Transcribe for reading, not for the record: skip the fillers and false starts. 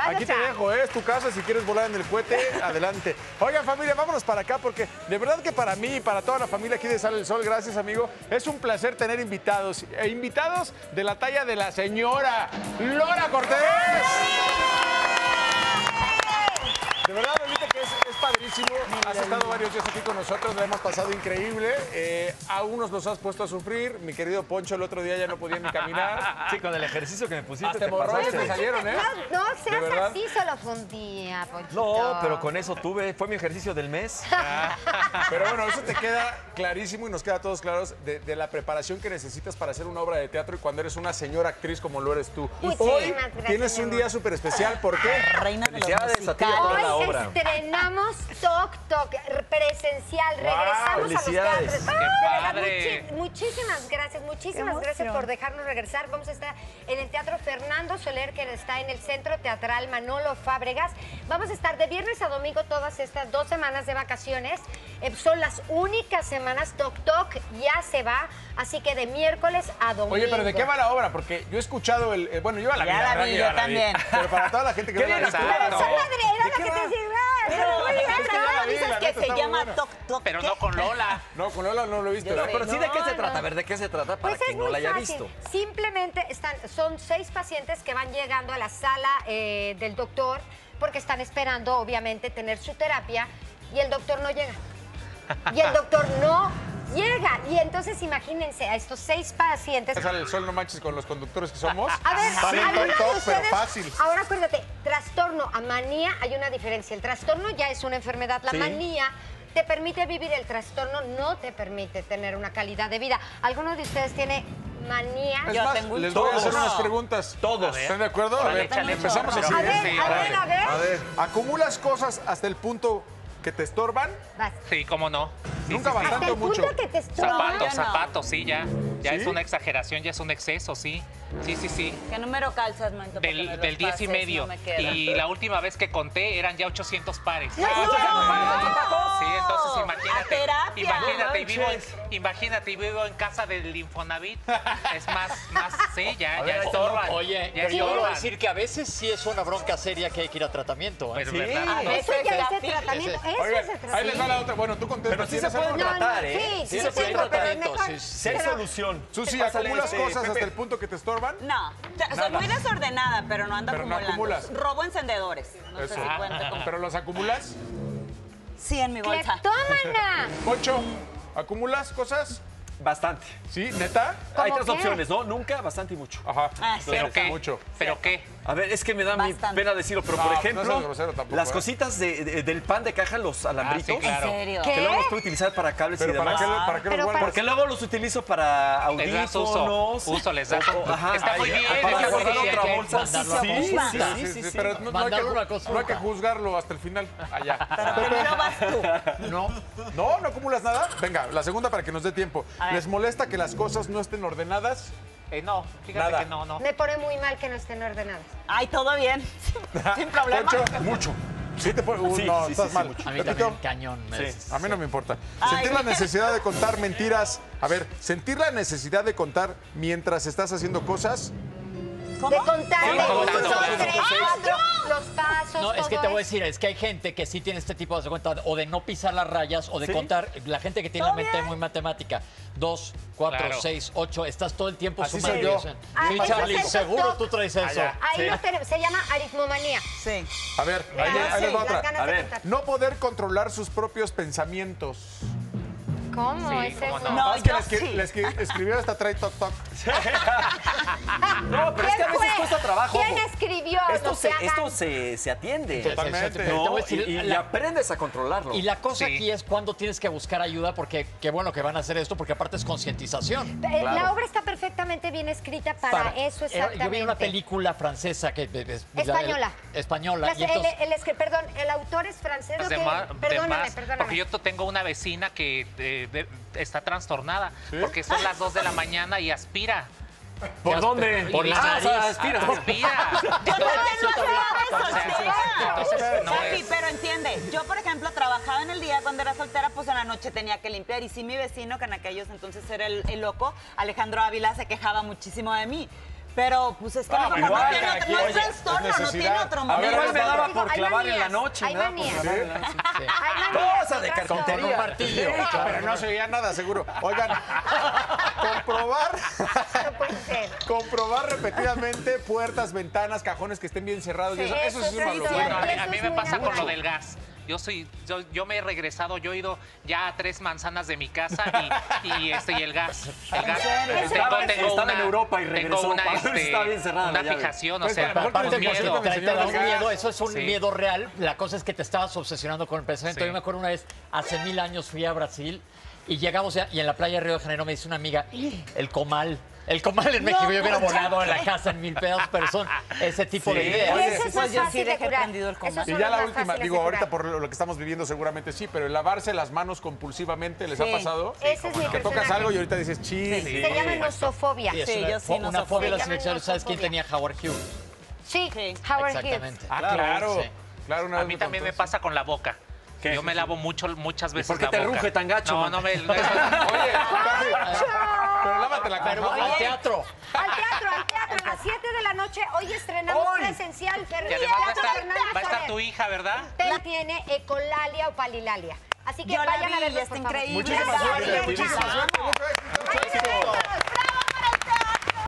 Aquí te dejo, es tu casa. Si quieres volar en el cohete, adelante. Oigan, familia, vámonos para acá porque de verdad que para mí y para toda la familia aquí de Sale el Sol, gracias, amigo, es un placer tener invitados. Invitados de la talla de la señora Lora Cortés. De verdad, Lolita, que es padrísimo. Has estado varios días aquí con nosotros, la hemos pasado increíble. A unos los has puesto a sufrir. Mi querido Poncho el otro día ya no podía ni caminar. Sí, con el ejercicio que me pusiste. Hasta hemorroides te salieron, ¿eh? No seas así, solo fue un día, Ponchito. No, pero con eso fue mi ejercicio del mes. Pero bueno, eso te queda clarísimo y nos queda a todos claros de la preparación que necesitas para hacer una obra de teatro y cuando eres una señora actriz como lo eres tú. Hoy tienes un día súper especial. ¿Por qué? Reina de los Felicidades a ti y a toda la Hoy obra. estrenamos Toc Toc presencial. Regresamos a los felicidades. teatros. ¡Qué De verdad, padre! muchísimas gracias por dejarnos regresar. Vamos a estar en el Teatro Fernando Soler, que está en el Centro Teatral Manolo Fábregas. Vamos a estar de viernes a domingo todas estas 2 semanas de vacaciones. Son las únicas semanas. Toc Toc ya se va, así que de miércoles a domingo. Oye, pero ¿de qué va la obra? Porque yo he escuchado bueno, yo Ya la vi, yo también. Pero para toda la gente que no la ha visto. Pero esa madre era la que te decía. Dices que se llama Toc Toc. Pero no con Lola. No, con Lola no lo he visto. Pero sí, ¿de qué se trata? A ver, ¿de qué se trata para Pues quien es no la muy haya fácil. visto? Simplemente son 6 pacientes que van llegando a la sala del doctor porque están esperando, obviamente, tener su terapia y el doctor no llega. Y el doctor no llega. Y entonces imagínense a estos 6 pacientes. Sale el Sol, no manches con los conductores que somos. A ver, Sale ¿alguno Toc de Toc, pero ustedes? fácil. Ahora acuérdate, trastorno a manía hay una diferencia. El trastorno ya es una enfermedad. La Sí. manía te permite vivir, el trastorno no te permite tener una calidad de vida. ¿Alguno de ustedes tiene manía? Es Yo más, tengo un les voy a hacer chorro. unas preguntas. Todos. ¿Están de acuerdo? A Órale, ver, échale, empezamos pero- así. A ver, Sí, a órale. ver, a ver. A ver, ¿acumulas cosas hasta el punto que te estorban? Vas. Sí, cómo no. Sí, Nunca sí, sí. bastante Hasta o el mucho. punto que te estorba. Zapatos, yo no. zapatos, sí, ya. Ya ¿Sí? es una exageración, ya es un exceso, sí. Sí, sí, sí. ¿Qué número calzas, Manto? Porque me los Del 10 y pases, medio. no me queda. Y la última vez que conté eran ya 800 pares. ¡No! Sí, entonces A imagínate. terapia. Imagínate, vivo en casa del Infonavit. Es más, sí, ya ver, ahí estorban. Oye, ya pero yo debo estorban. decir que a veces sí es una bronca seria que hay que ir a tratamiento. ¿eh? Pues, Sí. ¿verdad? Eso ya es de terapia. tratamiento. Eso Oigan, es de ahí les tratamiento. va la otra. Bueno, tú contestas. Pero sí se ¿tienes pueden algo? tratar, ¿eh? Sí, se puede pero tratamiento, mejor- sí, Sí hay pero- solución. Susi, Pásale, ¿acumulas cosas hasta Pepe. el punto que te estorban? No, soy muy desordenada, pero no ando Pero no acumulando. acumulas. Robo encendedores. No sé Eso. si cuenta como... ¿Pero los acumulas? Sí, en mi bolsa. ¡Cleptómana! Poncho, ¿acumulas cosas? Bastante. ¿Sí? ¿Neta? Hay ¿Cómo 3 qué? opciones, ¿no? Nunca, bastante y mucho. Ajá. Ah, sí. ¿Pero qué? Mucho. ¿Pero qué? A ver, es que me da mi Bastante. pena decirlo, pero No, por no ejemplo, seas grosero tampoco, las ¿eh? cositas del pan de caja, los alambritos, sí, claro. ¿En serio? ¿Qué? que luego los puedo utilizar para cables y ¿Pero para demás. qué, para qué los Pero guardas? Porque luego los utilizo para Les das uso. audífonos. Uso, les das. Ajá. Está muy bien. Para está muy guardar bien. otra bolsa. mandarlo a Sí, consulta. sí, sí, sí. Pero no hay, Mandar que, una consulta. no hay que juzgarlo hasta el final. Allá. Pero primero vas tú. No. ¿No? ¿No acumulas nada? Venga, la segunda para que nos dé tiempo. A ver. ¿Les molesta que las cosas no estén ordenadas? No, fíjate Nada. que no. Me pone muy mal que no estén ordenadas. Ay, todo bien. Sin problema. Poncho, mucho. Sí te puede... Sí, no, sí, estás sí, mal. mucho. A mí Pepito, también cañón. me Sí. des- a mí no me importa. Ay. Sentir la necesidad de contar mentiras. A ver, sentir la necesidad de contar mientras estás haciendo cosas. ¿Cómo? De contar Sí, de contando, 1, 2, claro. 3, 4, los pasos, No, es que todo te voy a eso. decir, es que hay gente que sí tiene este tipo de cuenta, o de no pisar las rayas, o de Sí. contar, la gente que tiene la ¿Todo mente bien? muy matemática, 2, 4, Claro. 6, 8, estás todo el tiempo Así sumando. soy yo. Sí, Ah, ese Charlie, es el seguro TikTok. tú traes eso. Allá. Ahí lo tenemos, se llama aritmomanía. Sí. A ver, ahí, Mira, ahí les va las otra. ganas A de ver. contar. No poder controlar sus propios pensamientos. ¿Cómo Sí, es cómo eso? no. No, Es que yo les, sí. les escribió hasta trae toc toc. No, pero es que a ¿Quién veces fue? cuesta trabajo. ¿Quién escribió? Esto, No se hagan. se atiende. Totalmente. Te voy No, a decir, y la- aprendes a controlarlo. Y la cosa Sí. aquí es cuando tienes que buscar ayuda, porque qué bueno que van a hacer esto, porque aparte es concientización. La obra está perfectamente bien escrita para eso exactamente. Yo vi una película francesa que Española. española. Las- y entonces, perdón, el autor es francés. Pues ¿o de qué? más, Perdóname. porque yo tengo una vecina que está trastornada porque son las 2 de la mañana y aspira. ¿Por dónde? Por la nariz. aspira. Aspira. Entonces, no Capi, es. pero entiende, yo por ejemplo trabajaba en el día cuando era soltera, pues en la noche tenía que limpiar y sí mi vecino, que en aquellos entonces era el loco, Alejandro Ávila, se quejaba muchísimo de mí. Pero, pues es que no, igual, no cada tiene quien, no es oye, trastorno, es no tiene necesidad. otro A A ver, mí motivo. igual me daba por Hay clavar en la manías, noche. hay me daba por manías. clavar en la noche. Hay manías, Cosa de otras carpintería. Con un martillo. Pero no se veía nada, seguro. Oigan, comprobar No puede ser. comprobar repetidamente puertas, ventanas, cajones que estén bien cerrados. Sí, y eso es eso una es locura. cierto. A Eso mí es me muy pasa con lo natural. del gas. Yo me he regresado, yo he ido ya a 3 manzanas de mi casa y el gas. El gas. Estaba en Europa y regresó. Tengo una, Pablo, estaba bien cerrada la una llave. fijación, o Pues, sea, a lo mejor con tienes miedo. que Te da un miedo, eso es un Sí. miedo real. La cosa es que te estabas obsesionando con el pensamiento. Sí. Yo me acuerdo una vez, hace 1000 años fui a Brasil y llegamos y en la playa de Río de Janeiro me dice una amiga, el comal. El comal en México, yo hubiera volado en la casa en 1000 pedos, pero son ese tipo de Y ideas. eso es Pues más yo sí fácil de dejé curar. prendido el comal. Esos Y son ya los la más última, fáciles digo, de ahorita curar. por lo que estamos viviendo seguramente sí, pero el lavarse las manos compulsivamente, ¿les ha Sí. pasado? Ese es mi Que tocas personaje. algo y ahorita dices, chis. Se llama nosofobia. Sí, es Sí, una, yo sí no una soy fobia de fan. la selección. ¿Sabes quién Nosofobia. tenía Howard Hughes? Sí, Sí. Howard Hughes. Exactamente. Ah, claro. Sí. Claro, una A vez mí me también me contó pasa con la boca. ¿Qué? Yo me lavo muchas veces por qué la te boca. ruge tan gacho, No, man? no me... eso. Oye, Gaby, pero lávatela con Pero jabón. al teatro. Al teatro, a las 7 de la noche. Hoy estrenamos Hoy. presencial. Y además va a estar tu hija. hija, ¿verdad? Tel tiene ecolalia o palilalia. Así que Yo la vayan a vi, verlos, está por favor. increíble. Muchísimas Gracias, suerte, Tel. muchísimas suerte. Mucho éxito, mucho Ay, éxito.